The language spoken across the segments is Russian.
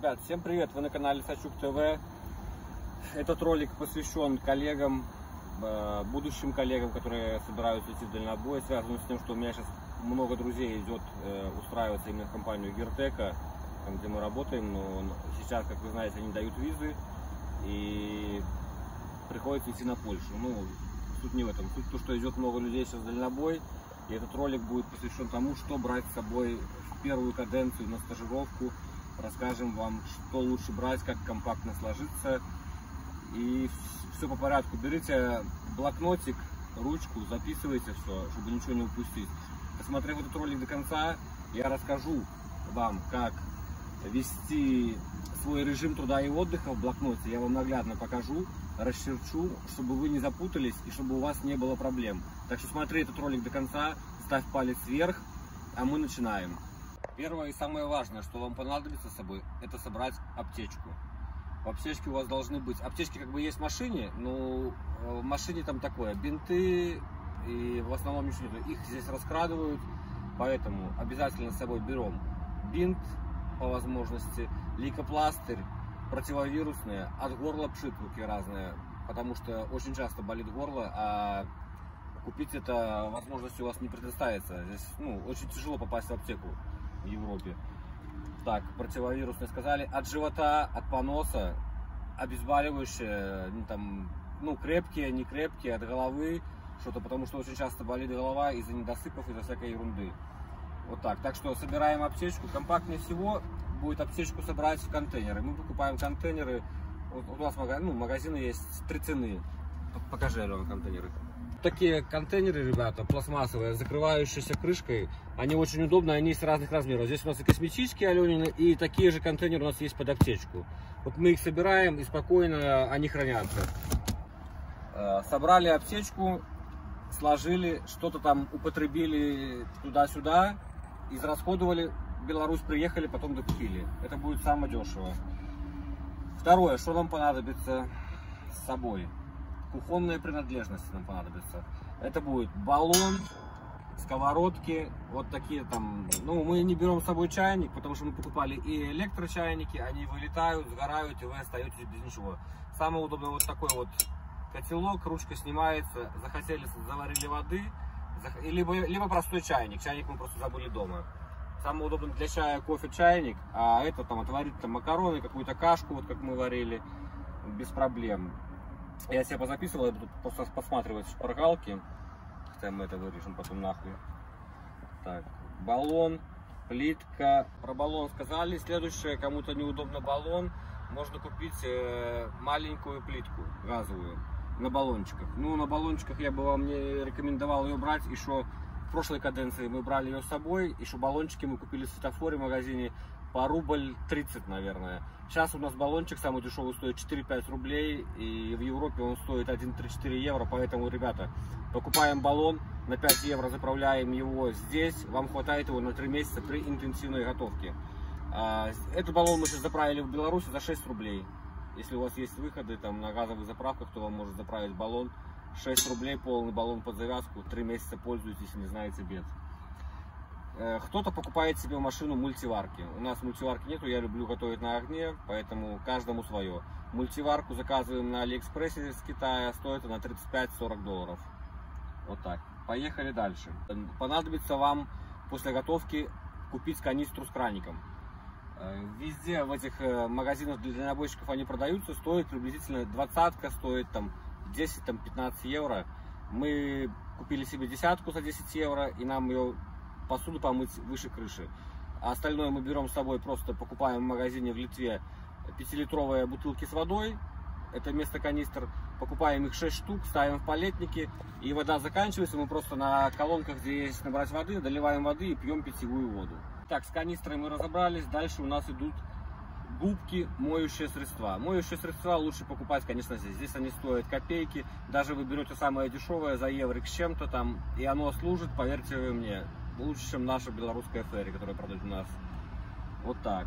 Ребят, всем привет! Вы на канале Сачук ТВ. Этот ролик посвящен коллегам, будущим коллегам, которые собираются идти в дальнобой. Связано с тем, что у меня сейчас много друзей идет устраиваться именно в компанию Гиртека, там, где мы работаем. Но сейчас, как вы знаете, они дают визы и приходится идти на Польшу. Ну, суть не в этом. Суть в том, что идет много людей сейчас в дальнобой. И этот ролик будет посвящен тому, что брать с собой в первую каденцию на стажировку. Расскажем вам, что лучше брать, как компактно сложиться. И все по порядку. Берите блокнотик, ручку, записывайте все, чтобы ничего не упустить. Посмотрев этот ролик до конца, я расскажу вам, как вести свой режим труда и отдыха в блокноте. Я вам наглядно покажу, расчерчу, чтобы вы не запутались и чтобы у вас не было проблем. Так что смотри этот ролик до конца, ставь палец вверх, а мы начинаем. Первое и самое важное, что вам понадобится с собой, это собрать аптечку. В аптечке у вас должны быть, аптечки как бы есть в машине, но в машине там такое, бинты и в основном ничего нет. Их здесь раскрадывают, поэтому обязательно с собой берем бинт по возможности, лейкопластырь, противовирусные, от горла пшикалки разные, потому что очень часто болит горло, а купить это возможности у вас не предоставится. Здесь очень тяжело попасть в аптеку в Европе. Так, противовирусные сказали. От живота, от поноса, обезболивающие, там, крепкие, не крепкие, от головы, что-то, потому что очень часто болит голова из-за недосыпов, из-за всякой ерунды. Вот так. Так что собираем аптечку. Компактнее всего будет аптечку собрать в контейнеры. Мы покупаем контейнеры. Вот у нас магазины есть 3 цены. Покажи, Алена, контейнеры. Такие контейнеры, ребята, пластмассовые, закрывающиеся крышкой, они очень удобные, они есть разных размеров. Здесь у нас и косметические Аленины, и такие же контейнеры у нас есть под аптечку. Вот мы их собираем, и спокойно они хранятся. Собрали аптечку, сложили, что-то там употребили туда-сюда, израсходовали, в Беларусь приехали, потом докупили. Это будет самое дешево. Второе, что нам понадобится с собой? Кухонные принадлежности нам понадобятся. Это будет баллон, сковородки, вот такие там. Мы не берем с собой чайник, потому что мы покупали и электрочайники, они вылетают, сгорают, и вы остаетесь без ничего. Самое удобное вот такой вот котелок, ручка снимается, захотели, заварили воды, либо простой чайник. Чайник мы просто забыли дома. Самое удобное для чая кофе чайник, а это там отварить там макароны, какую-то кашку, вот как мы варили, без проблем. Я себе позаписывал, я буду просто посматривать шпаргалки. Хотя мы это вырежем потом нахуй. Так, баллон, плитка. Про баллон сказали. Следующее, кому-то неудобно баллон, можно купить маленькую плитку газовую на баллончиках. На баллончиках я бы вам не рекомендовал ее брать. Еще в прошлой каденции мы брали ее с собой. Еще баллончики мы купили в светофоре в магазине по рубль 30, наверное. Сейчас у нас баллончик самый дешевый стоит 4-5 рублей, и в Европе он стоит 1-3-4 евро, поэтому, ребята, покупаем баллон, на 5 евро заправляем его здесь, вам хватает его на 3 месяца при интенсивной готовке. Этот баллон мы сейчас заправили в Беларуси за 6 рублей. Если у вас есть выходы там на газовых заправках, то вам может заправить баллон. 6 рублей, полный баллон под завязку, 3 месяца пользуйтесь, не знаете бед. Кто-то покупает себе машину мультиварки. У нас мультиварки нету, я люблю готовить на огне, поэтому каждому свое. Мультиварку заказываем на Алиэкспрессе с Китая, стоит она 35-40 долларов. Вот так. Поехали дальше. Понадобится вам после готовки купить канистру с краником. Везде в этих магазинах для дальнобойщиков они продаются, стоит приблизительно 20-ка, стоит там 10-15 евро. Мы купили себе десятку за 10 евро, и нам ее посуду помыть выше крыши. А остальное мы берем с собой, просто покупаем в магазине в Литве 5-литровые бутылки с водой. Это вместо канистр. Покупаем их 6 штук, ставим в палетники, и вода заканчивается. Мы просто на колонках, где есть набрать воды, доливаем воды и пьем питьевую воду. Так, с канистрой мы разобрались. Дальше у нас идут губки, моющие средства. Моющие средства лучше покупать, конечно, здесь. Здесь они стоят копейки. Даже вы берете самое дешевое за еврик с чем-то там, и оно служит, поверьте вы мне, лучше, чем наша белорусская ферри, которая продают у нас. Вот так.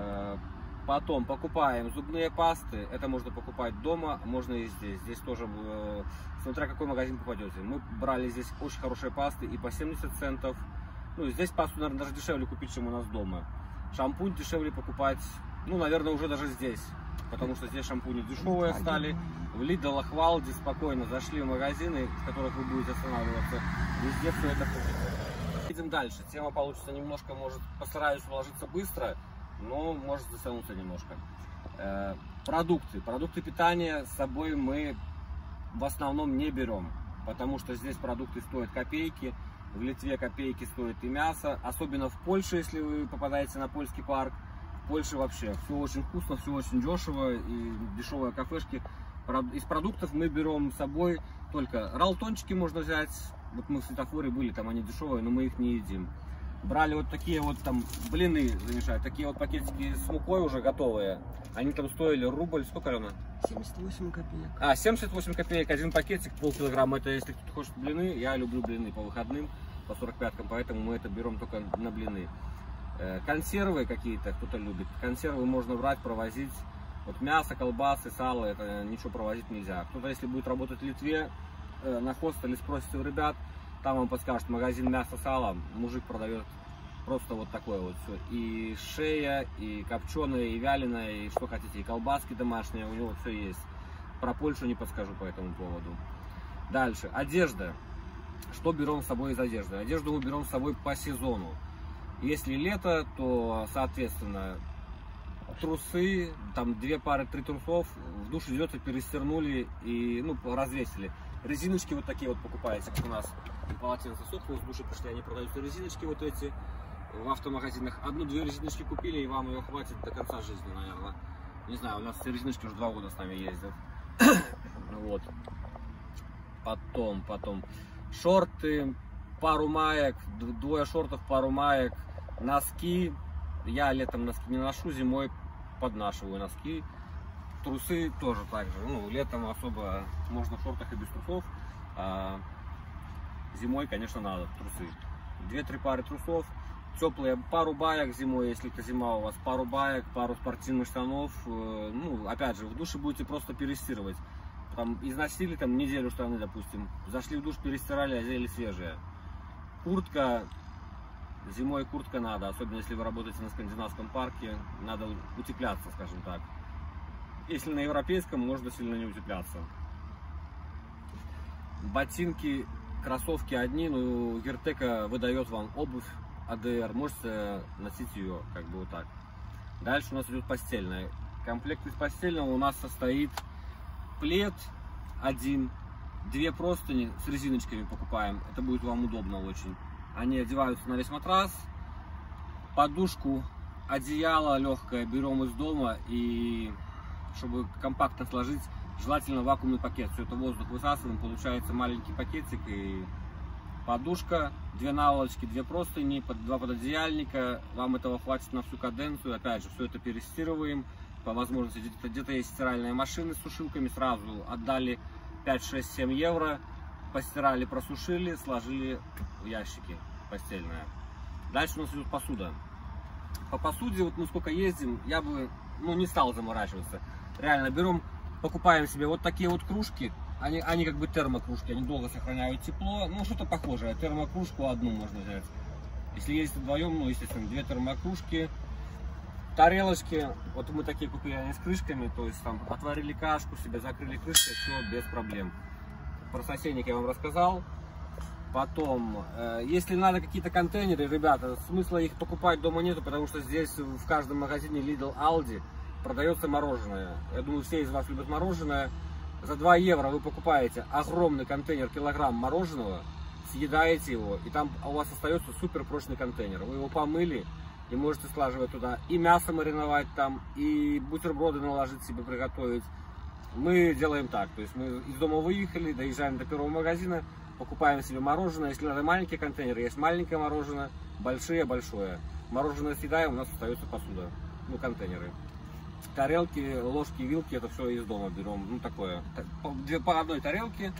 Потом покупаем зубные пасты. Это можно покупать дома, можно и здесь. Здесь тоже, смотря какой магазин попадете. Мы брали здесь очень хорошие пасты и по 70 центов. Здесь пасту, наверное, даже дешевле купить, чем у нас дома. Шампунь дешевле покупать Ну, наверное, уже даже здесь. Потому что здесь шампуни дешевые стали. В Lidl, Хвалде спокойно зашли в магазины, в которых вы будете останавливаться. Везде все это купите. Идем дальше. Тема получится немножко, может, постараюсь уложиться быстро, но может затянуться немножко. Продукты. Продукты питания с собой мы в основном не берем. Потому что здесь продукты стоят копейки. В Литве копейки стоит и мясо. Особенно в Польше, если вы попадаете на польский парк. В Польше вообще все очень вкусно, все очень дешево и дешевые кафешки. Из продуктов мы берем с собой только ролтончики можно взять. Вот мы в светофоре были, там они дешевые, но мы их не едим. Брали вот такие вот там блины замешать, такие вот пакетики с мукой уже готовые. Они там стоили рубль, сколько, Алена? 78 копеек. 78 копеек, один пакетик, полкилограмма. Это если кто-то хочет блины, я люблю блины по выходным, по 45-кам, поэтому мы это берем только на блины. Консервы какие-то кто-то любит. Консервы можно брать, провозить. Вот мясо, колбасы, сало, это ничего провозить нельзя. Кто-то, если будет работать в Литве, на хостеле спросите у ребят, там вам подскажут магазин мясо-сало, мужик продает просто вот такое вот все. И шея, и копченое, и вяленое, и что хотите, и колбаски домашние, у него все есть. Про Польшу не подскажу по этому поводу. Дальше, одежда. Что берем с собой из одежды? Одежду мы берем с собой по сезону. Если лето, то, соответственно, трусы, там 2 пары, 3 трусов, в душ идете, перестернули и, ну, развесили. Резиночки вот такие вот покупаете, как у нас полотенце сохло, с души пришли, они продаются резиночки вот эти в автомагазинах. 1-2 резиночки купили, и вам ее хватит до конца жизни, наверное. Не знаю, у нас все резиночки уже 2 года с нами ездят. Вот. Потом шорты, пару маек, 2 шортов, пару маек, носки. Я летом носки не ношу, зимой поднашиваю носки. Трусы тоже так же. Ну, летом особо можно в шортах и без трусов. А зимой, конечно, надо трусы. 2-3 пары трусов. Теплые, пару баек зимой, если это зима у вас, пару баек, пару спортивных штанов. Ну, опять же, в душе будете просто перестирывать. Там износили там неделю штаны, допустим. Зашли в душ, перестирали, одели свежие. Куртка. Зимой куртка надо, особенно если вы работаете на скандинавском парке, надо утепляться, скажем так. Если на европейском, можно сильно не утепляться. Ботинки, кроссовки одни, но Гертека выдает вам обувь АДР, можете носить ее, как бы вот так. Дальше у нас идет постельная. Комплект из постельного у нас состоит плед один, 2 простыни с резиночками покупаем, это будет вам удобно очень. Они одеваются на весь матрас, подушку, одеяло легкое берем из дома, и чтобы компактно сложить, желательно вакуумный пакет. Все это воздух высасываем, получается маленький пакетик, и подушка, 2 наволочки, 2 простыни, 2 пододеяльника. Вам этого хватит на всю каденцию. Опять же, все это перестирываем. По возможности, где-то есть стиральные машины с сушилками, сразу отдали 5, 6, 7 евро. Постирали, просушили, сложили в ящики постельное. Дальше у нас идет посуда. По посуде, вот мы сколько ездим, я бы не стал заморачиваться. Реально берем, покупаем себе вот такие вот кружки. Они как бы термокружки, они долго сохраняют тепло. Ну, что-то похожее. Термокружку одну можно взять. Если ездить вдвоем, ну, естественно, 2 термокружки. Тарелочки, вот мы такие купили, они с крышками, то есть там отварили кашку себе, закрыли крышкой, все без проблем. Про сосенник я вам рассказал. Потом, если надо какие-то контейнеры, ребята, смысла их покупать дома нету, потому что здесь в каждом магазине Lidl, Aldi продается мороженое. Я думаю, все из вас любят мороженое. За 2 евро вы покупаете огромный контейнер, килограмм мороженого, съедаете его, и там у вас остается супер прочный контейнер. Вы его помыли и можете слаживать туда и мясо мариновать там, и бутерброды наложить себе, приготовить. Мы делаем так, то есть мы из дома выехали, доезжаем до первого магазина, покупаем себе мороженое. Если надо маленькие контейнеры, есть маленькое мороженое, большое. Мороженое съедаем, у нас остается посуда, ну, контейнеры. Тарелки, ложки, вилки, это все из дома берем, ну, такое. По одной тарелке.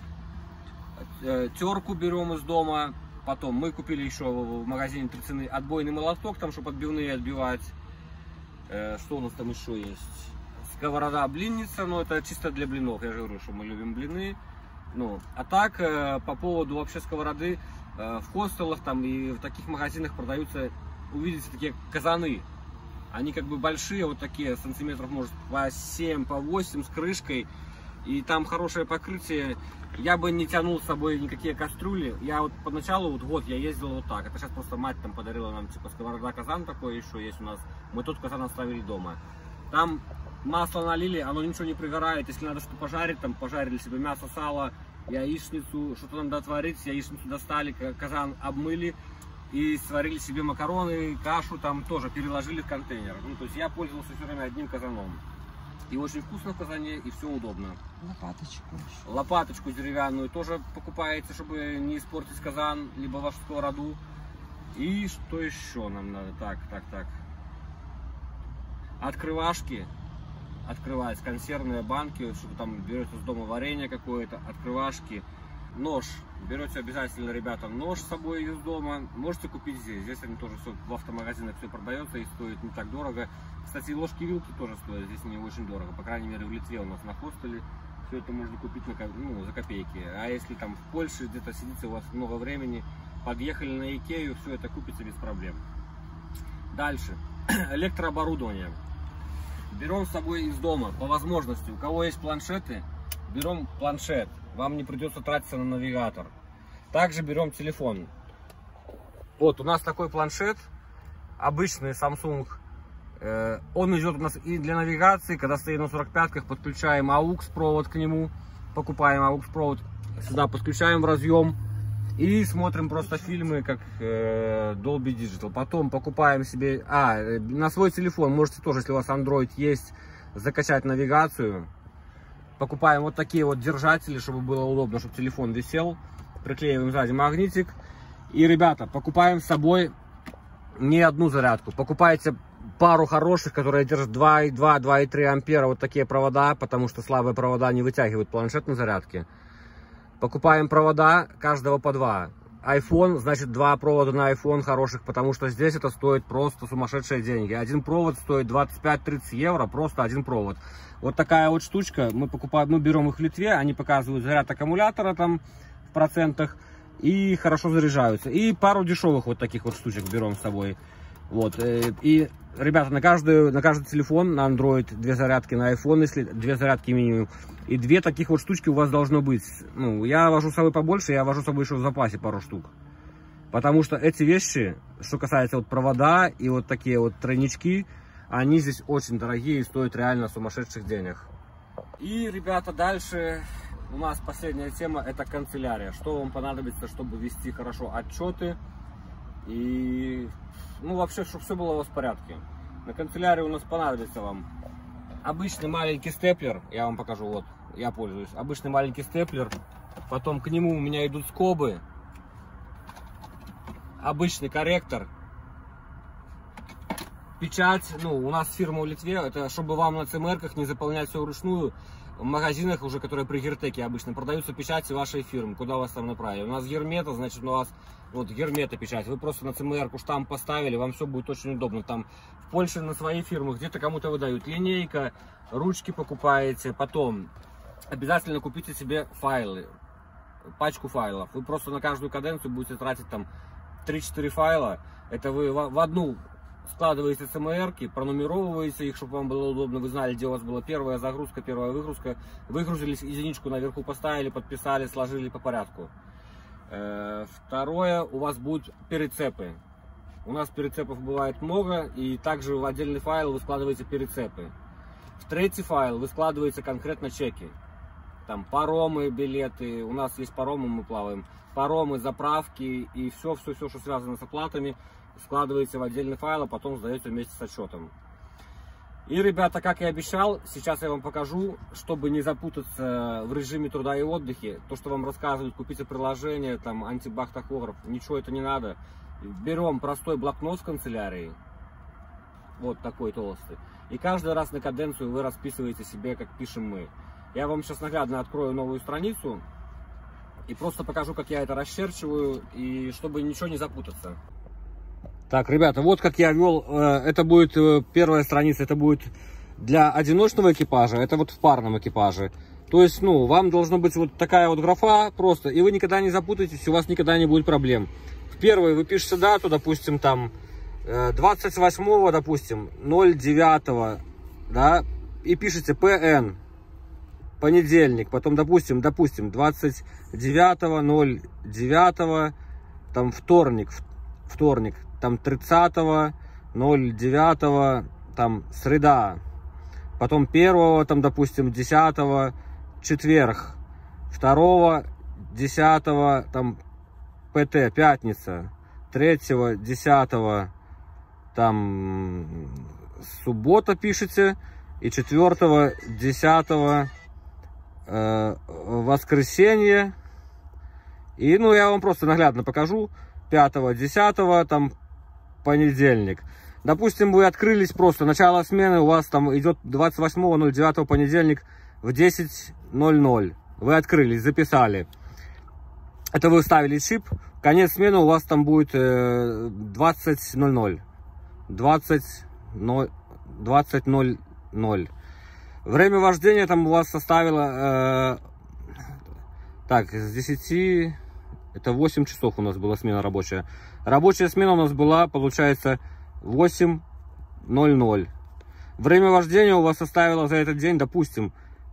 Терку берем из дома. Потом мы купили еще в магазине 3 цены отбойный молоток, там, чтобы отбивные отбивать. Что у нас там еще есть? Сковорода, блинница, но это чисто для блинов. Я же говорю, что мы любим блины. Ну, а так, по поводу вообще сковороды, в хостелах там и в таких магазинах продаются, увидите, такие казаны. Они как бы большие, вот такие, сантиметров может по 7, по 8 с крышкой. И там хорошее покрытие. Я бы не тянул с собой никакие кастрюли. Я вот поначалу, вот год я ездил вот так. Это сейчас просто мать там подарила нам, типа, сковорода-казан такой еще есть у нас. Мы тот казан оставили дома. Там масло налили, оно ничего не пригорает. Если надо что пожарить, там пожарили себе мясо, сало, яичницу, что-то надо отварить. Яичницу достали, казан обмыли и сварили себе макароны, кашу там тоже переложили в контейнер. Ну, то есть я пользовался все время одним казаном. И очень вкусно в казане, и все удобно. Лопаточку еще. Лопаточку деревянную тоже покупаете, чтобы не испортить казан, либо вашу сковороду. И что еще нам надо? Так. Открывашки. Открывать консервные банки, что-то там берете с дома варенье какое-то, открывашки. Нож. Берете обязательно, ребята, нож с собой из дома. Можете купить здесь. Здесь они тоже все в автомагазинах все продается и стоит не так дорого. Кстати, ложки-вилки тоже стоят здесь не очень дорого. По крайней мере, в Литве у нас на хостеле все это можно купить за копейки. А если там в Польше где-то сидите, у вас много времени, подъехали на Икею, все это купите без проблем. Дальше. Электрооборудование. Берем с собой из дома по возможности. У кого есть планшеты, берем планшет. Вам не придется тратиться на навигатор. Также берем телефон. Вот у нас такой планшет, обычный Samsung. Он идет у нас и для навигации, когда стоит на 45-ках, подключаем AUX провод к нему, покупаем AUX провод, сюда подключаем в разъем и смотрим просто фильмы как Dolby Digital. Потом покупаем себе, на свой телефон можете тоже, если у вас Android есть, закачать навигацию. Покупаем вот такие вот держатели, чтобы было удобно, чтобы телефон висел. Приклеиваем сзади магнитик. И, ребята, покупаем с собой не одну зарядку. Покупайте пару хороших, которые держат 2,2, 2,3 ампера. Вот такие провода, потому что слабые провода не вытягивают планшет на зарядке. Покупаем провода, каждого по 2. iPhone, значит 2 провода на iPhone хороших, потому что здесь это стоит просто сумасшедшие деньги. Один провод стоит 25-30 евро, просто один провод. Вот такая вот штучка, мы берем их в Литве, они показывают заряд аккумулятора там в процентах и хорошо заряжаются. И пару дешевых вот таких вот штучек берем с собой. Вот, и, ребята, на каждый телефон, на Android 2 зарядки, на iPhone, если 2 зарядки минимум, и 2 таких вот штучки у вас должно быть. Ну, я вожу с собой побольше, я вожу с собой еще в запасе пару штук. Потому что эти вещи, что касается вот провода и вот такие вот тройнички, они здесь очень дорогие и стоят реально сумасшедших денег. И, ребята, дальше у нас последняя тема, это канцелярия. Что вам понадобится, чтобы вести хорошо отчеты и, ну, вообще, чтобы все было у вас в порядке. На канцелярии у нас понадобится вам обычный маленький степлер, я вам покажу, вот, я пользуюсь. Обычный маленький степлер, потом к нему у меня идут скобы, обычный корректор, печать, ну, у нас фирма в Литве, это чтобы вам на ЦМРках не заполнять все вручную. В магазинах уже, которые при Гертеке обычно продаются печати вашей фирмы, куда вас там направили. У нас Гермета, значит, у вас вот Гермета печать. Вы просто на ЦМРку штамп поставили, вам все будет очень удобно. Там в Польше на своей фирмы где-то кому-то выдают линейка, ручки покупаете. Потом обязательно купите себе файлы, пачку файлов. Вы просто на каждую каденцию будете тратить там 3-4 файла. Это вы в одну складываете ЦМРки, пронумеровываете их, чтобы вам было удобно, вы знали, где у вас была первая загрузка, первая выгрузка, выгрузили, единичку наверху поставили, подписали, сложили по порядку. Второе, у вас будут перецепы. У нас перецепов бывает много, и также в отдельный файл вы складываете перецепы. В третий файл вы складываете конкретно чеки. Там паромы, билеты, у нас есть паромы, мы плаваем, паромы, заправки и все, что связано с оплатами, складываете в отдельный файл, а потом сдаете вместе с отчетом. И, ребята, как и обещал, сейчас я вам покажу, чтобы не запутаться в режиме труда и отдыхе. То, что вам рассказывают, купите приложение, там, антибаг-тахограф, ничего это не надо. Берем простой блокнот в канцелярии, вот такой толстый, и каждый раз на каденцию вы расписываете себе, как пишем мы. Я вам сейчас наглядно открою новую страницу и просто покажу, как я это расчерчиваю, и чтобы ничего не запутаться. Так, ребята, вот как я вел, это будет первая страница, это будет для одиночного экипажа, это вот в парном экипаже. То есть, ну, вам должна быть вот такая вот графа просто, и вы никогда не запутаетесь, у вас никогда не будет проблем. В первой вы пишете дату, допустим, там 28, допустим, 09, да, и пишите ПН, понедельник, потом, допустим, 29.09, там вторник, там 30.09, там среда, потом 1, там, допустим, 10, четверг, 2, 10, там ПТ, пятница, 3, 10, там суббота пишите, и 4, 10 воскресенье. И, ну, я вам просто наглядно покажу. 5, 10, там понедельник. Допустим, вы открылись просто, начало смены у вас там идет 28.09 понедельник в 10:00. Вы открылись, записали. Это вы вставили чип. Конец смены у вас там будет 20:00. 20:00. Время вождения там у вас составило... так, с 10... Это 8 часов у нас была смена рабочая. Рабочая смена у нас была, получается, 8:00. Время вождения у вас составило за этот день, допустим,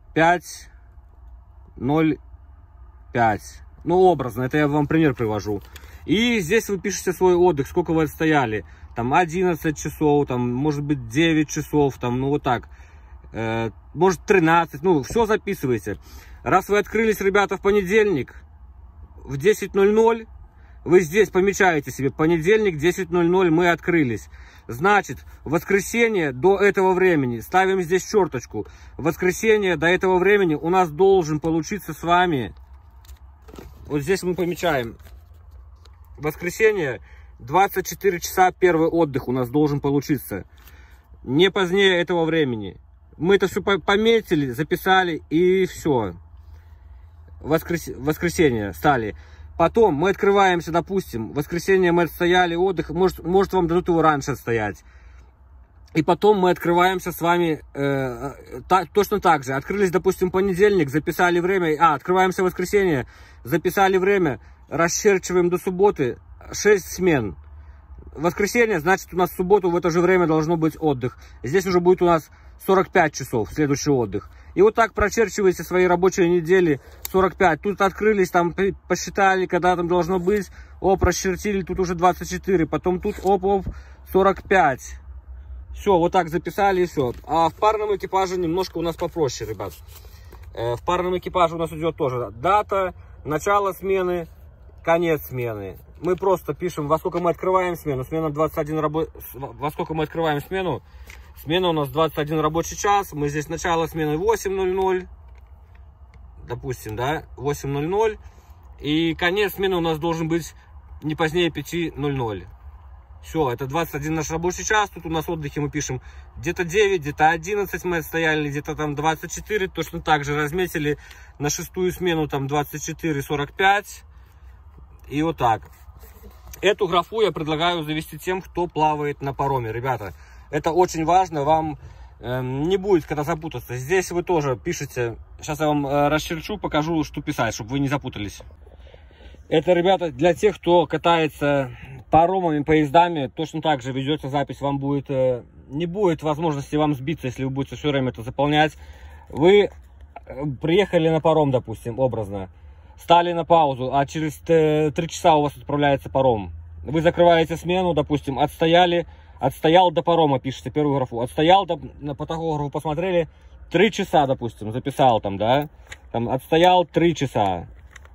5:05. Ну, образно, это я вам пример привожу. И здесь вы пишете свой отдых, сколько вы отстояли. Там 11 часов, там, может быть, 9 часов, там, ну, вот так. Может, 13, ну, все записывайте. Раз вы открылись, ребята, в понедельник в 10:00, вы здесь помечаете себе: понедельник, 10:00 мы открылись. Значит, в воскресенье до этого времени, ставим здесь черточку, в воскресенье до этого времени у нас должен получиться с вами, вот здесь мы помечаем, в воскресенье 24 часа первый отдых у нас должен получиться. Не позднее этого времени. Мы это все пометили, записали, и все. Воскресенье стали. Потом мы открываемся, допустим, в воскресенье мы отстояли отдых, может вам дадут его раньше отстоять. И потом мы открываемся с вами точно так же. Открылись, допустим, понедельник, записали время. Открываемся в воскресенье, записали время, расчерчиваем до субботы 6 смен. Воскресенье, значит, у нас в субботу в это же время должно быть отдых. Здесь уже будет у нас 45 часов следующий отдых. И вот так прочерчивайте свои рабочие недели 45. Тут открылись, там посчитали, когда там должно быть. Прочертили, тут уже 24. Потом тут 45. Все, вот так записали и все. А в парном экипаже немножко у нас попроще, ребят. В парном экипаже у нас идет тоже дата, начало смены, конец смены. Мы просто пишем, во сколько мы открываем смену. Смена 21 во сколько мы открываем смену. Смена у нас 21 рабочий час. Мы здесь начало смены 8:00. Допустим, да, 8:00. И конец смены у нас должен быть не позднее 5:00. Все, это 21 наш рабочий час. Тут у нас отдыхи мы пишем где-то 9, где-то 11 мы отстояли, где-то там 24. Точно так же разметили на шестую смену там 24:45. И вот так. Эту графу я предлагаю завести тем, кто плавает на пароме, ребята. Это очень важно, вам не будет когда запутаться. Здесь вы тоже пишете. Сейчас я вам расчерчу, покажу, что писать, чтобы вы не запутались. Это, ребята, для тех, кто катается паромами, поездами, точно так же ведется запись. Вам будет, не будет возможности вам сбиться, если вы будете все время это заполнять. Вы приехали на паром, допустим, образно. Стали на паузу, а через 3 часа у вас отправляется паром. Вы закрываете смену, допустим, отстоял до парома, пишите первую графу. Отстоял, по тахографу посмотрели, 3 часа, допустим, записал там, да. Там отстоял 3 часа.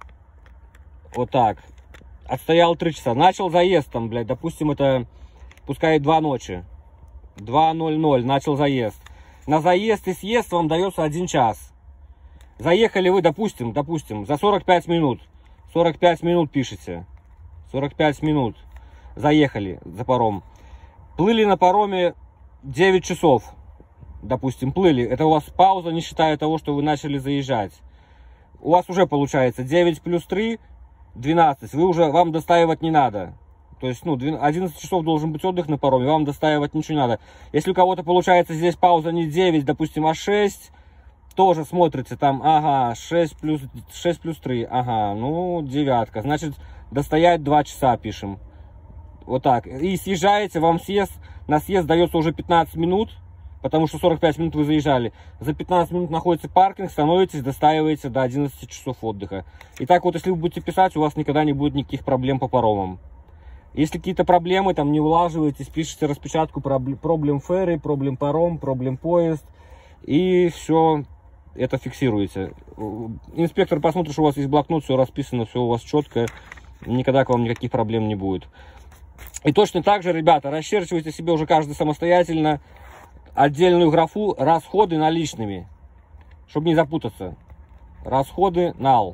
Вот так. Отстоял 3 часа. Начал заезд там, блядь, допустим, это, пускай 2 ночи. 2:00 начал заезд. На заезд и съезд вам дается 1 час. Заехали вы, допустим, за 45 минут. 45 минут пишете. 45 минут. Заехали за паром. Плыли на пароме 9 часов. Допустим, плыли. Это у вас пауза, не считая того, что вы начали заезжать. У вас уже получается 9 плюс 3, 12. Вам достаивать не надо. То есть, 11 часов должен быть отдых на пароме, вам достаивать ничего не надо. Если у кого-то получается здесь пауза не 9, допустим, а 6, тоже смотрите там, ага, 6 плюс 3, ага, 9. Значит, достоять 2 часа пишем. Вот так. И съезжаете, вам на съезд дается уже 15 минут, потому что 45 минут вы заезжали. За 15 минут находится паркинг, становитесь, достаиваете до 11 часов отдыха. И так вот, если вы будете писать, у вас никогда не будет никаких проблем по паромам. Если какие-то проблемы, там не улаживаетесь, пишите распечатку проблем ферри, проблем паром, проблем поезд. И все это фиксируете. Инспектор посмотрит, что у вас есть блокнот, все расписано, все у вас четко. Никогда к вам никаких проблем не будет. И точно так же, ребята, расчерчивайте себе уже каждый самостоятельно отдельную графу расходы наличными, чтобы не запутаться. Расходы нал.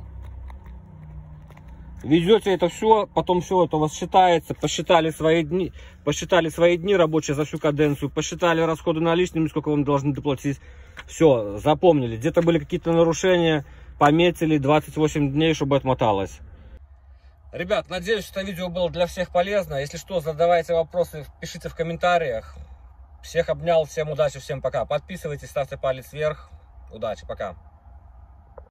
Везете это все, потом все это у вас считается, посчитали свои дни рабочие за всю каденцию, посчитали расходы наличными, сколько вам должны доплатить. Все, запомнили. Где-то были какие-то нарушения, пометили 28 дней, чтобы отмоталось. Ребят, надеюсь, это видео было для всех полезно. Если что, задавайте вопросы, пишите в комментариях. Всех обнял, всем удачи, всем пока. Подписывайтесь, ставьте палец вверх. Удачи, пока.